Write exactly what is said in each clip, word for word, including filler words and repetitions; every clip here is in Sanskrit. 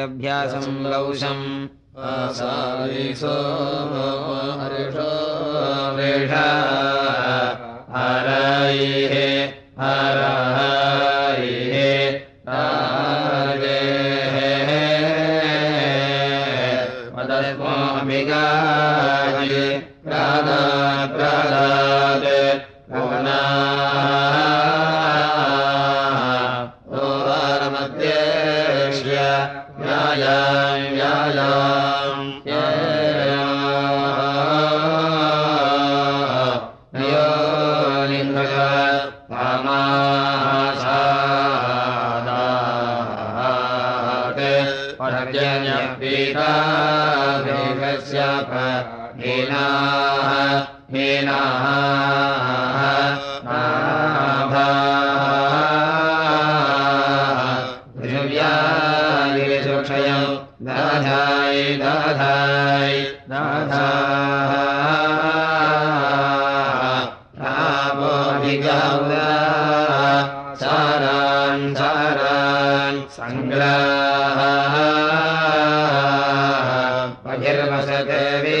वीरभ्यासं लौषम् आसारीसो हरिषो वृषा हरैः हरैः राजेः मदस्मोऽभिगाये प्रादात् प्रादात् ओवारमध्येष्य यायां यायां यो लिङ्गः पामासादात् पर्जन्यपीता देवस्याप हीनाः हीनाः पृथिव्यादिषुक्षयं दधाय दधाय दधाः रामोऽभिगौदा सारान् सारान् सङ्ग्राः बहिर्वसते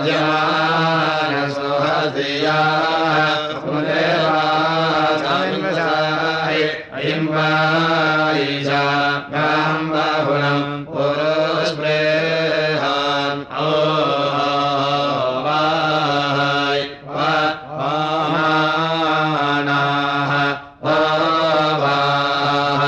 सुहसिया मुदेवा सामिन्वसाय अयिम्बाईशा गाम् बाहुलम् पुरुस्प्रेहान् ओवाय वामानाः वावाः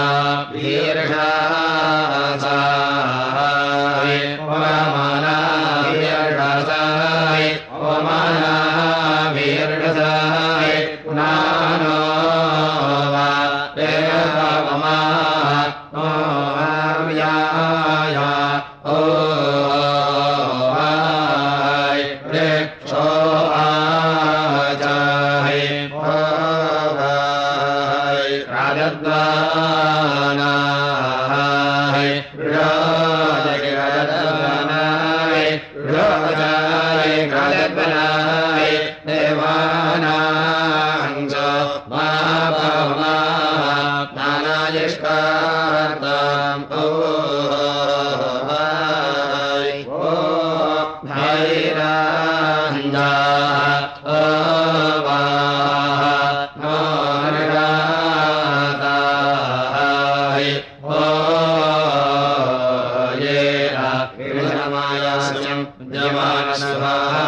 वीर्षासाय वामाना वीर्षासाय वामाना वीर्षासाय नानो वा देवमा नो आव्याय ओवाय वृक्षो आजाय ओवाय राजद्वानाय राजय राजद्वानाय राजाय राजद्वानाय देवानांस मापमा नानायष्कार्ताम् ओवाय भैरान्दाः ओवाः नोर्गाताय ओयेरा कृष्णमायास्यम् विद्यमानस्वाहा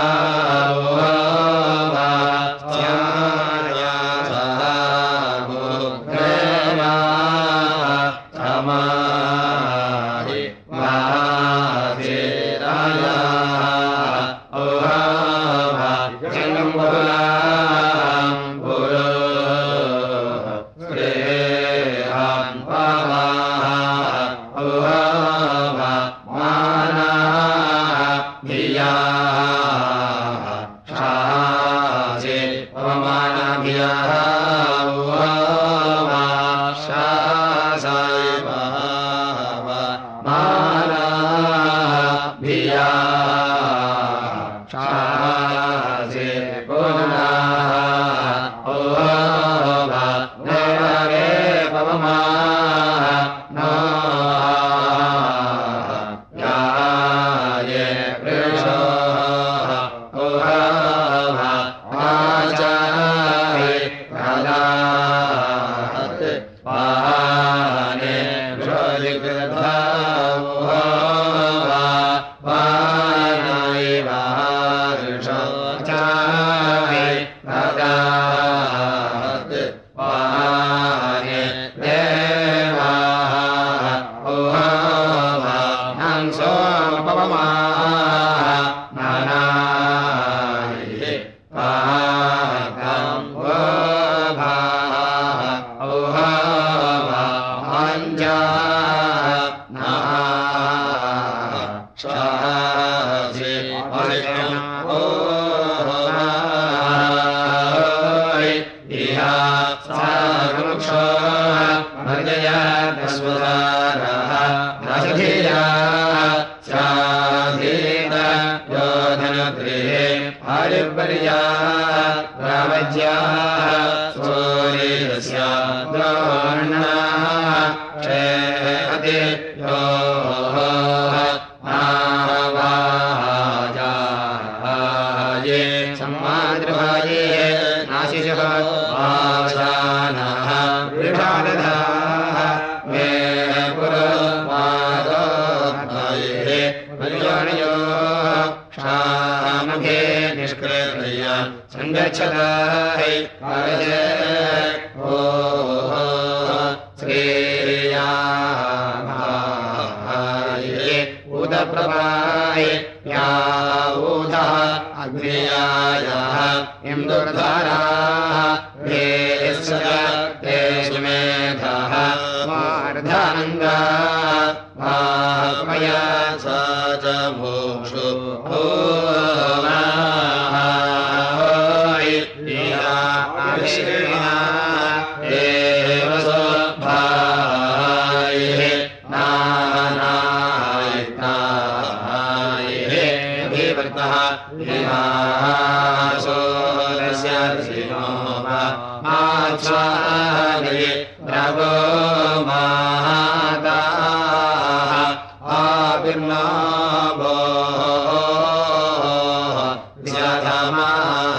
विश्याधामाः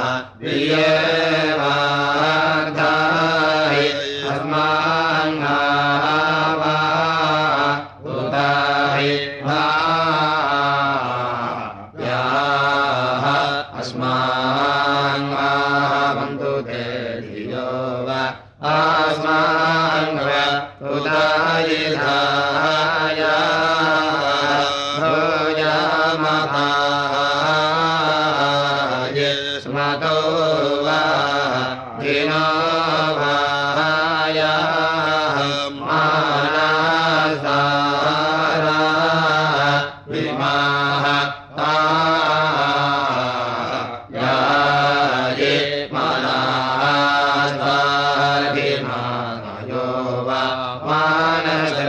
वियेवार्धाहि अस्मान्नावा उताहि भायाः अस्मान्नावन्तु ते धियो वा अस्मान्व उताहि धाया भोजामभाये स्मतो वा धिनो भाया मानसारा विमाः ताये मानसाधिमानयो वा मानसर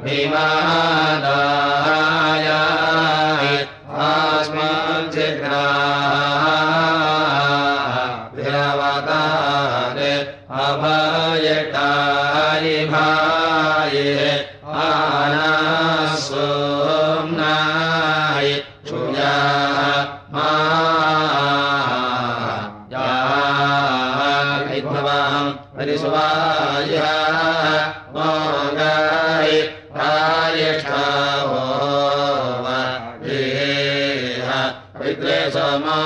विमादाय अस्मान् चिग्रावतारे अभयटाय भाये आनासोम्नाय क्षुयाः मायाः परिस्वायः मोगाय प्रायष्ठावो वा देह विद्वेषमा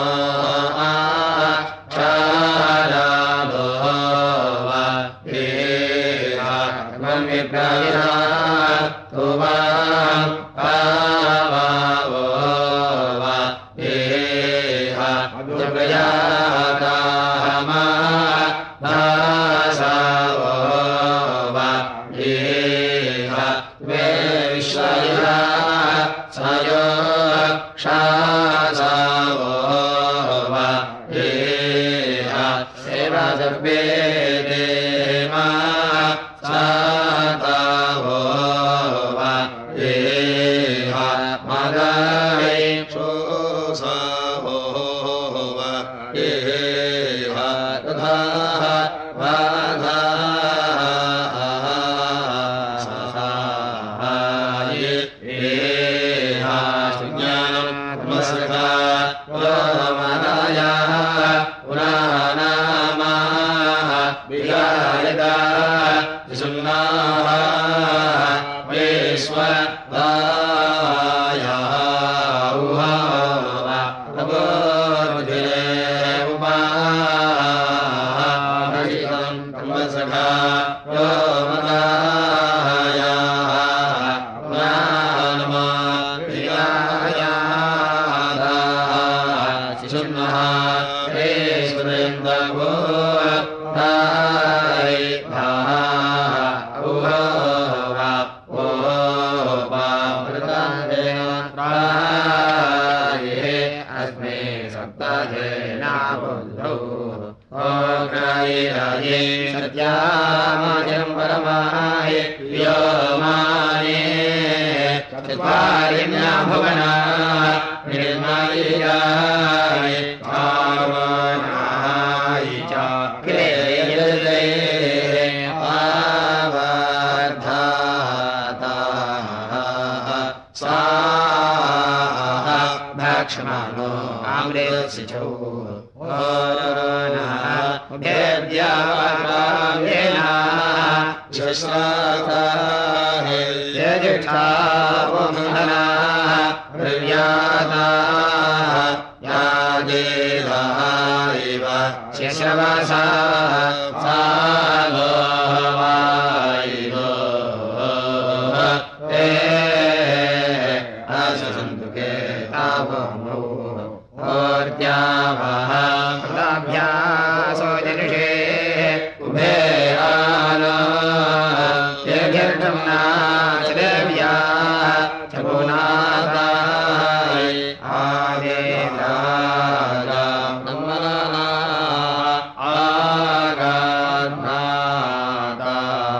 क्षारावो वा देह मन्विप्रायः तुवा पावावो वा देह जगयातामा भासावो वा देह वे विश्वयः सयो क्षासावो वा देह सेवा सर्वे देवा सातावो वा देह मदाय क्षोसावो वा देह तथा वाधाये देह सुज्ञानं नमस्का रोमदाया पुराणामाः विहायता सुन्नाः वेश्वरायाः उहावा तपोर्धिरे उपाहितं नमस्का रोमदायाः पुराणमा विहायाः सुन्नाः वेश्वरेन्द्रगो सत्यामाजं परमाय व्योमाने चत्वारिण्या भुवना निर्मलियाय पावनाय च क्लेयते पावर्धाताः स्वाहा भक्ष्मणो अमृतसिचौ देव्यावागेना शस्त्राः यज्ञावमना प्रव्याताः यादेदायव शश्रवसा सालोवायिनो ते अससन्तुके तावमो ओर्त्यावः प्रदाभ्यासो जनिषे उभे आलो यज्ञर्टं नाचदेव्या चपुनाताय आदेदारा नमना आगात्नाता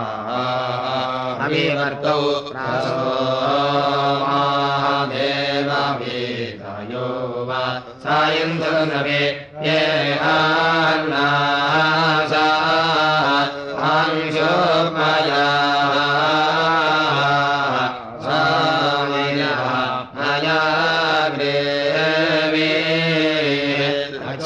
अभिवर्तौ प्रासो महादेववेदयो वा सायन्तनवे ये अन्नासा अंशोपया सामिनः मया ग्रेवे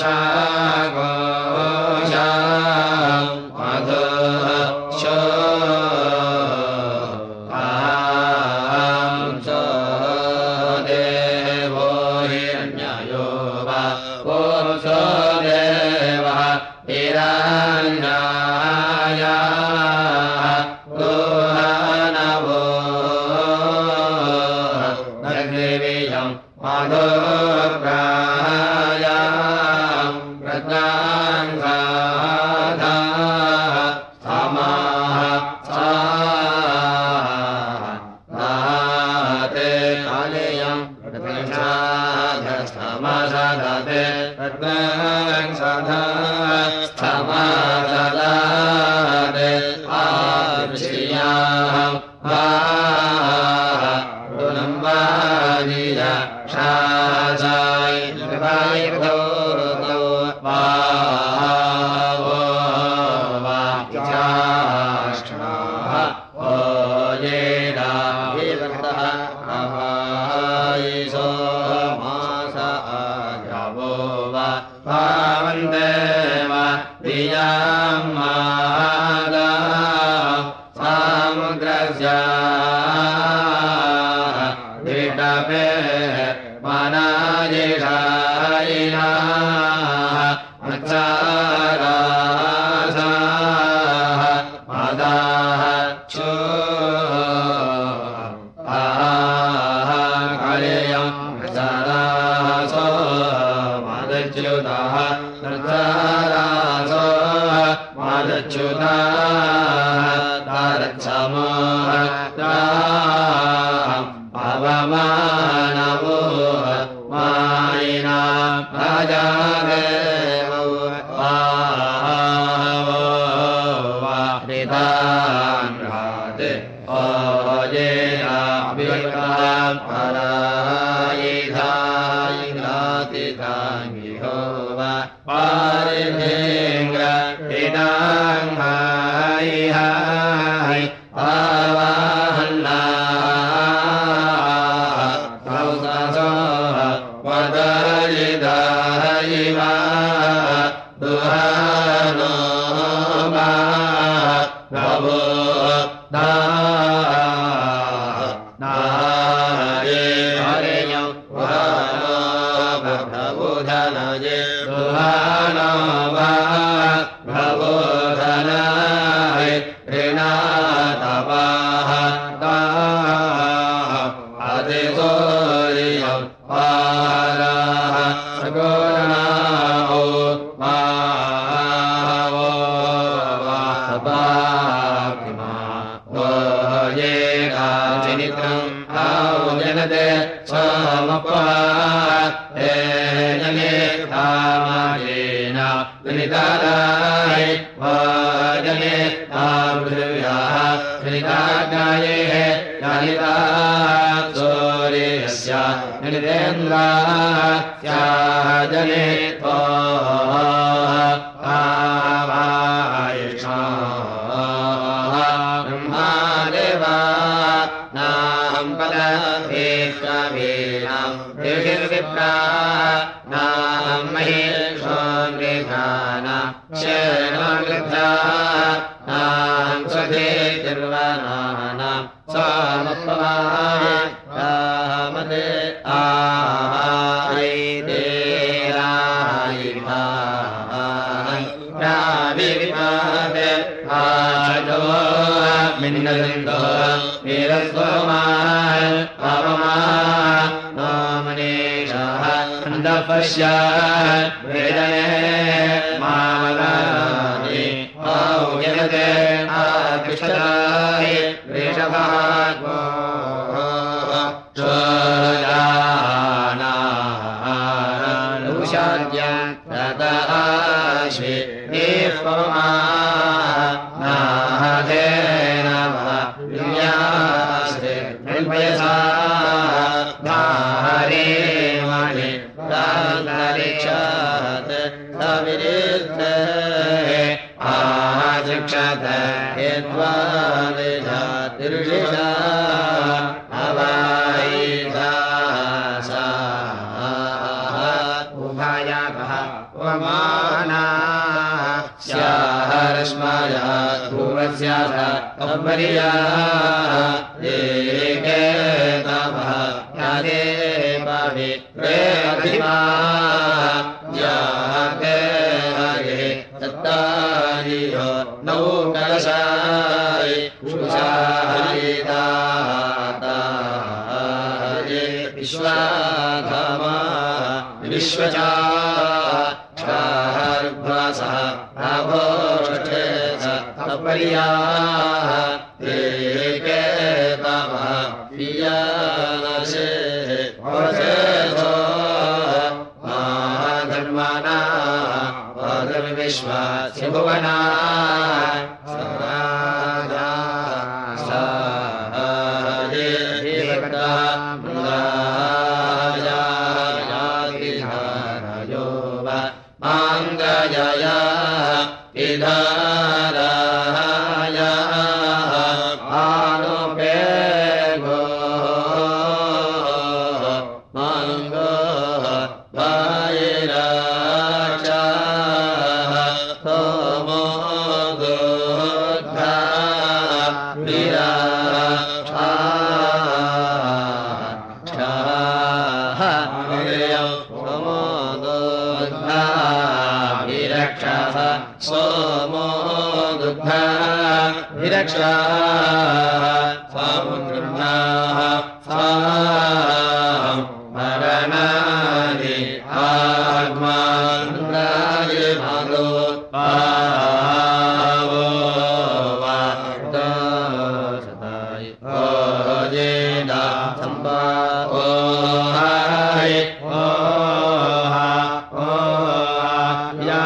उभाया मातः उपमाना स्याहरश्माया भूवस्याथ अपर्या एके तापः यादे पावे रे अधिमा याते हरे तत्तारियो नौ कलशाय उषाहरिदाता विश्वाधामा विश्वचा क्षारुभ्वासः आभोष्ठेस अपर्याः एके तामः पियानसे भवसेधो महाधर्माना वादविश्वास्य भुवना सराजा साहे भक्ता माङ्गजया विधाराया आनुपे गो माङ्गो वायिराचा सोमो दुग्धा विराक्षा सोमो दुग्धा विरक्षा सामुद्रनाः साम् मरणादि आत्मान्दाय भागो पावो वार्ता सताय ओ जेदा सम्पा ओ हाय ओ हा ओ या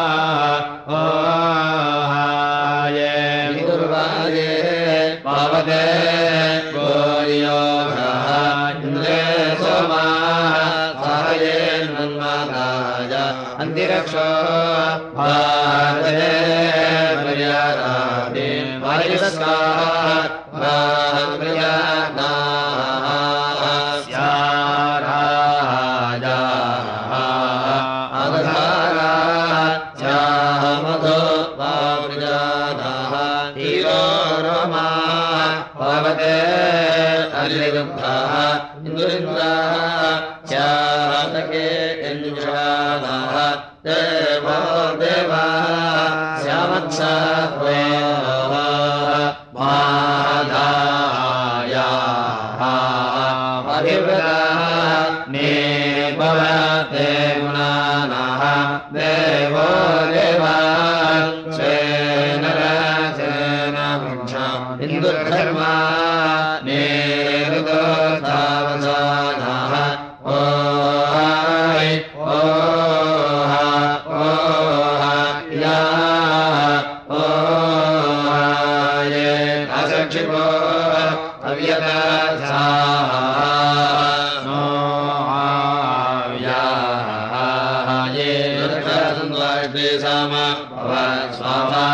पावते गोर्योगः इन्द्रे सोमाः साहये नन्मादाय अन्तिरक्षो भारते मर्यादादे वायुस्काः मर्यादाः स्याराजाः अवधारा स्यामधो वामृजादाः हीरो रोमा पावते अलिदुग्धाः इन्दुरिन्द्राः स्यातके इन्द्रादाः देवो देवाः स्यामत्सत्वे माधायाः अभिवृताः निर्भवते गुणानाः देवो देवाः स्वेन रसेन वृक्षाम् इन्दुर्धर्मा नेरुदो तावसानाः ओ हाय ओ हा ओ हा या ओ हाये असक्षिपो अव्यतासा नो हाये दुर्गसन्द्वाष्टे सामा स्वाहा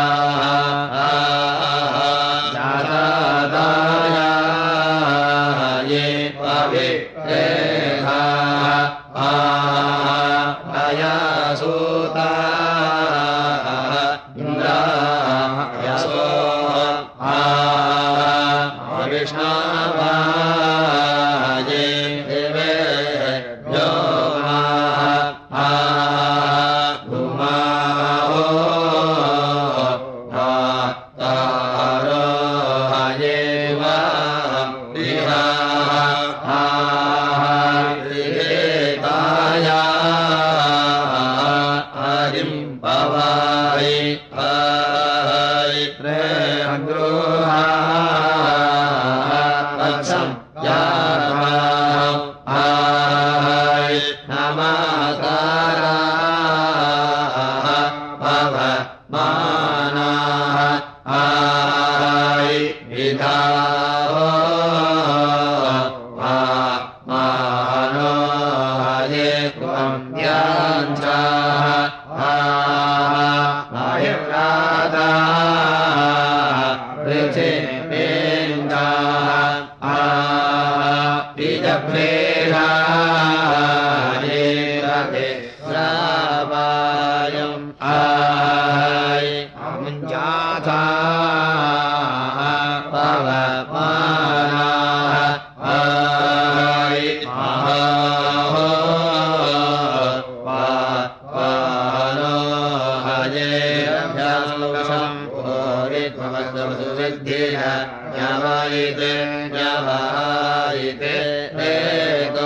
विद्धेय ज्ञावायिते ज्ञावायिते एतो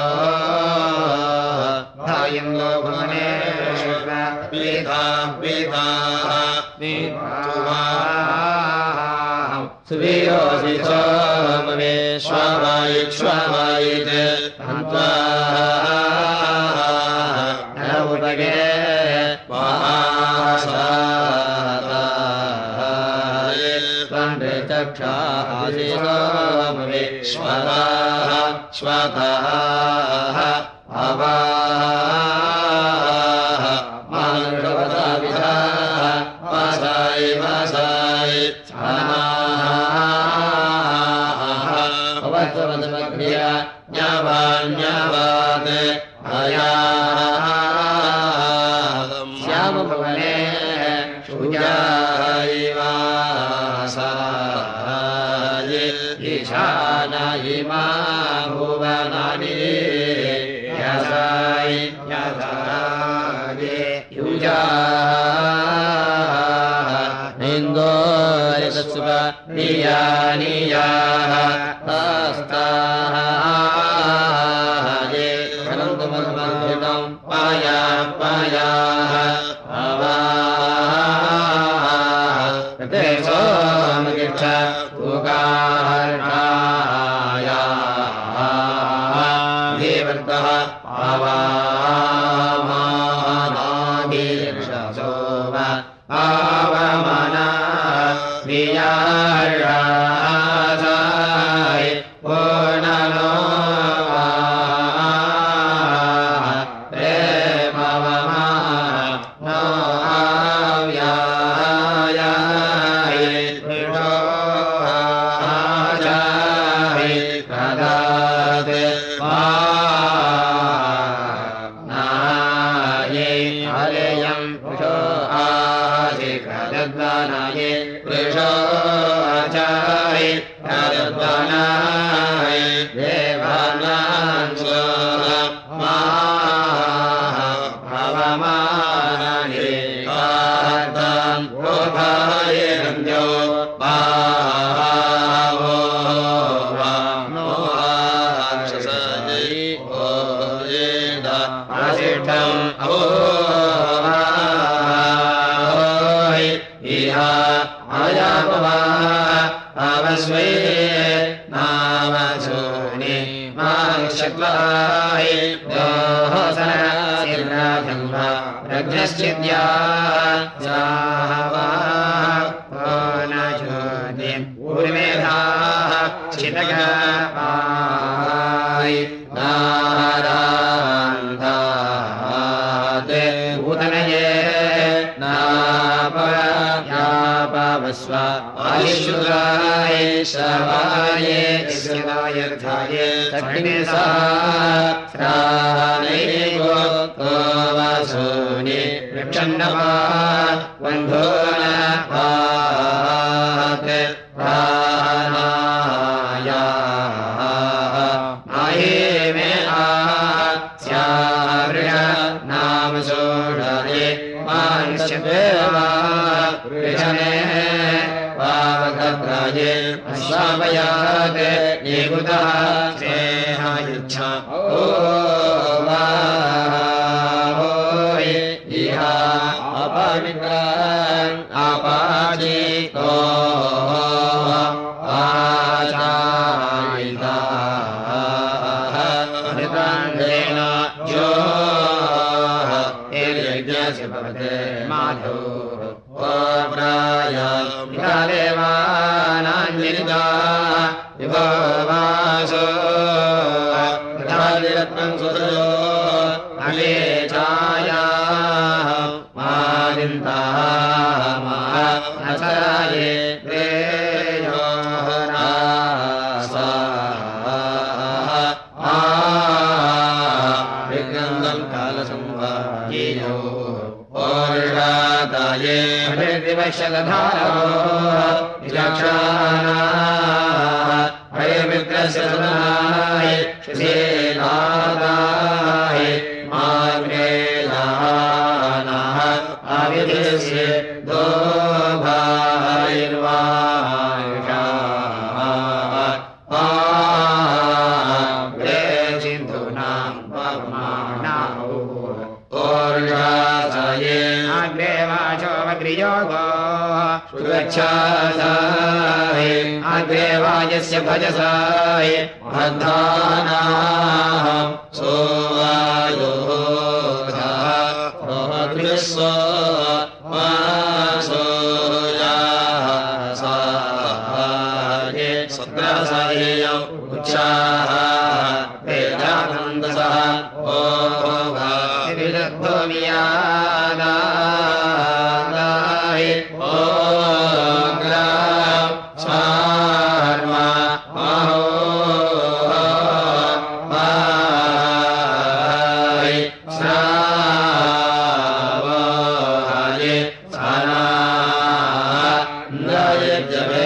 धायिन्दो भुवनेश्वर पीता पीताः पीत्वाः सुवीरोऽसि सोमवेश्वावायिक्ष्वावायिते हन्त्वा नवुपगे चक्षासि सोमवेश्वराः स्वतः अवाः मानुषवताविधाः वासाय वासाय छानाः भवत्वमद्मग्र्या ज्ञावान्यावात् अयाः श्यामभवने शूजायिवासाय ईशानायिमा भुवनानि यसाय यसाय युजाः इन्दोरितस्व नियानियाः तास्ताः ये अनन्तमन्मन्दितं पाया पायाः अवाः ते सोमगिच्छ तुकार्णायाः देवन्तः आवामानागीर्षसोम आवमना वियारासाय पूर्णनो प्रेमवमा नो आव्यायाय विष्णो आचाय प्रदाते वानाये हरेयं पुषो आसि प्रदद्वानाये पुरुषो आचाय प्रदद्वानाय देवानां स्वाहा भवमानने कार्तां गोभाय नन्द्यो बाहो नो आक्षसायै ओयेद असिष्ठम् अवोहाय इहा अयापवा अवस्वे नामसूनि माक्षत्वाय दोहसनसिर्नाथम्भा रज्ञश्चिद्या जाहवा ओनज्योतिं पूर्वेधाः चितगाय नारान्धात् उदनये नापयापवस्व आयुष्युगाय श्रवाय स्यदायर्थाय तग्निसा श्रानैगो वसूनि वृक्षन्नवा बन्धोनवात् प्राणायाः माहे मे आस्यावृष नाम सोषरे मानुष्यदेवा वृषणे पावकत्राये अश्वापयात् निगुतः स्नेहायुच्छा ओ वाहोय इहा अपवित्रान् अपाचितो आचारिताः अमृतान्धेन जो यज्ञस्य भवते माधो प्राय देवानाञ्जलिता विभवासो रत्नं सुतो अले छायाः मादिन्ताः मानसाये प्रेयो नासाः विघ्नं कालसंवायिनो ओर्षाताये दिवशदधारो विचक्षाणाः हरिमित्रस्य सुनाय श्रीनादाय माग्नेयानाः आविदेस्य दो भाइर्वाः अग्रे वाचोऽग्रियोगो सुगच्छासाय अग्रे वायस्य भजसाय बद्धानाः सोवायो विश्व उच्चाः वेदानन्दसः ओ विदग्धोमियादाय ओ ग्राम स्मार्मा महो वाय श्रावाय सानाय जवे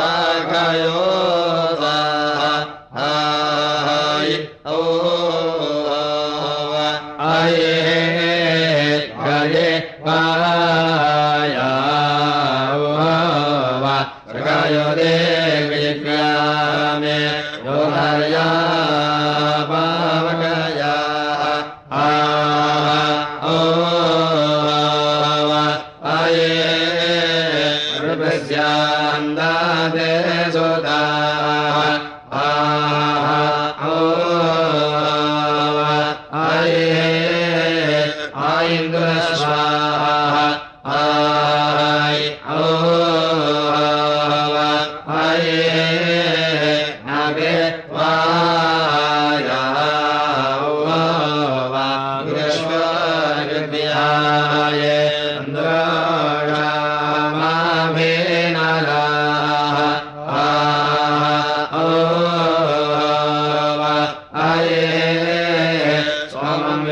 Oh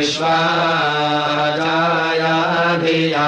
विश्वाजाया धिया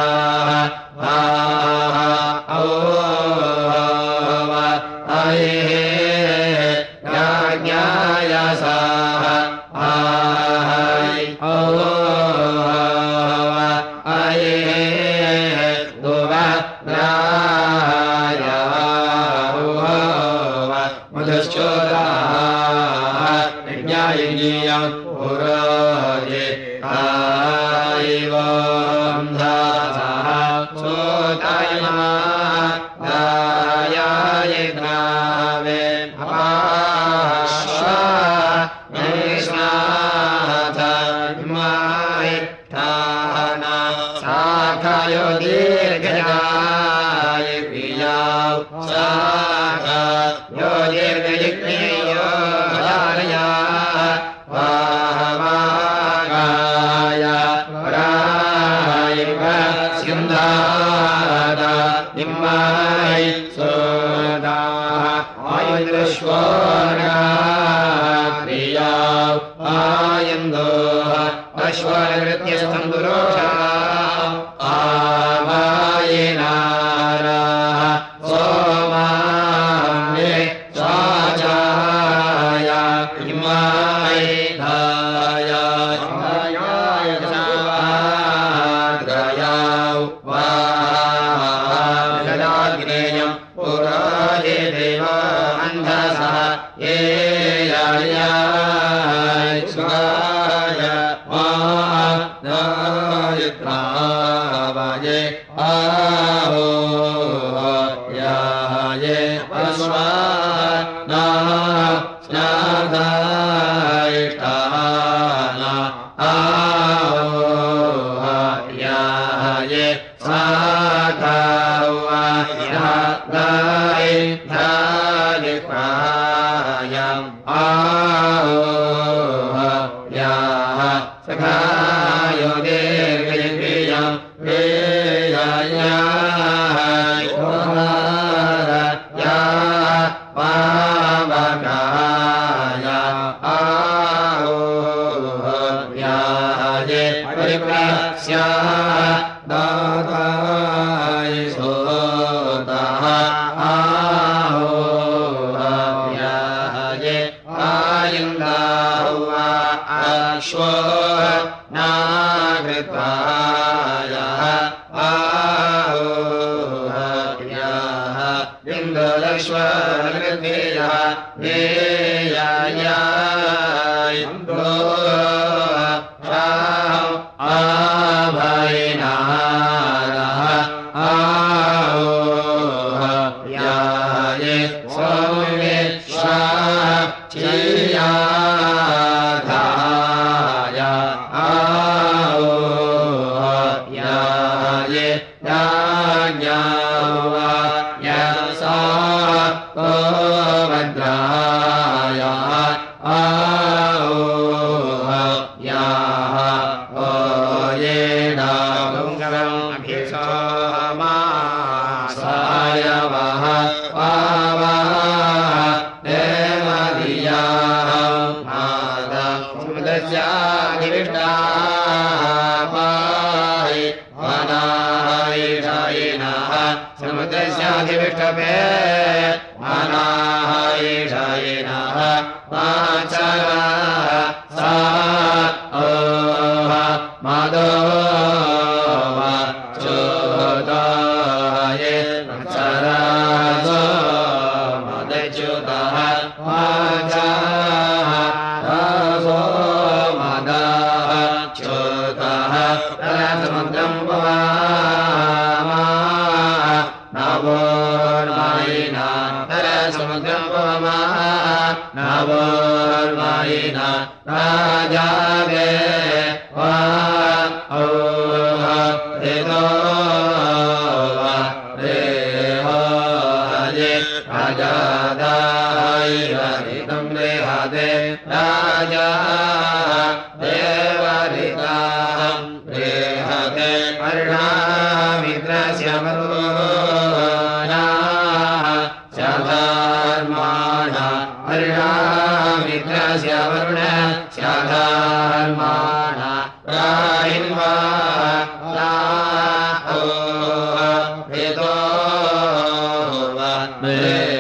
Arya Mitra Syavaruna Syadharmana प्राहिन्वा ला ओ हेतो वा मे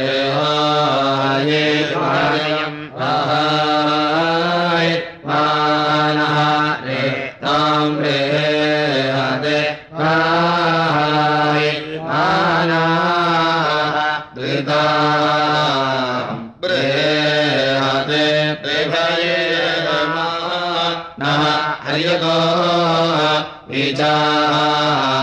आये वायम् आय मानः रे तां रे हदे आय मानः द्वितां रे हदे प्रेभये नः हरियतो विचार